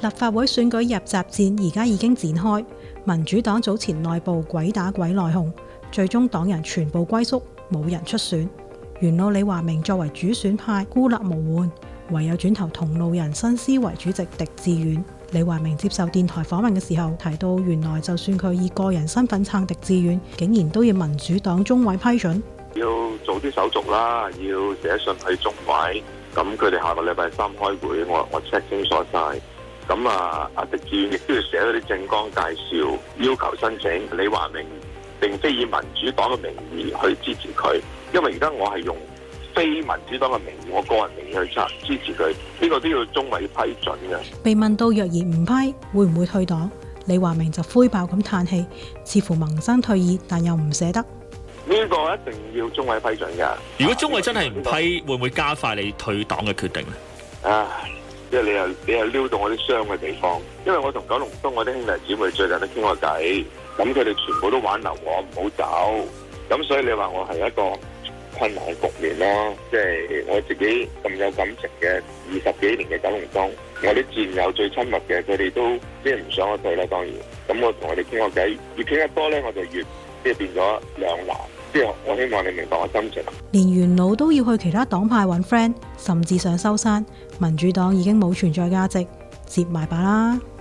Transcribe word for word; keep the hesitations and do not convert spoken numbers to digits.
立法會選舉入閘戰而家已經展開，民主黨早前內部鬼打鬼內訌，最終黨人全部歸宿，冇人出選。元老李華明作為主選派孤立無援，唯有轉投同路人新思維主席狄志遠。李華明接受電台訪問嘅時候提到，原來就算佢以個人身份撐狄志遠，竟然都要民主黨中委批准， 要做啲手續啦，要寫信去中委。咁佢哋下個禮拜三開會，我我 check 清楚晒。咁啊，阿狄志遠亦都要寫嗰啲政綱介紹，要求申請。李華明並非以民主黨嘅名義去支持佢，因為而家我係用非民主黨嘅名義，我個人名義去撐支持佢，呢、這個都要中委批准嘅。 被問到若然唔批，會唔會退黨？李華明就灰爆咁嘆氣，似乎萌生退意，但又唔捨得。 呢個一定要中委批准嘅。 如果中委真係唔批，會唔會加快你退黨嘅決定咧？ 唉，即係你又你又撩到我啲傷嘅地方，因為我同九龍東我啲兄弟姊妹最近都傾過偈，咁佢哋全部都挽留我唔好走，咁所以你話我係一個困難嘅局面咯。即係我自己咁有感情嘅二十幾年嘅九龍東，我啲戰友最親密嘅，佢哋都即係唔想我退啦。當然，咁我同我哋傾過偈，越傾得多咧，我就越即係變咗兩難。即係我希望你明白我心情。 連元老都要去其他黨派揾 friend，甚至想收山，民主黨已經冇存在價值，接埋把啦。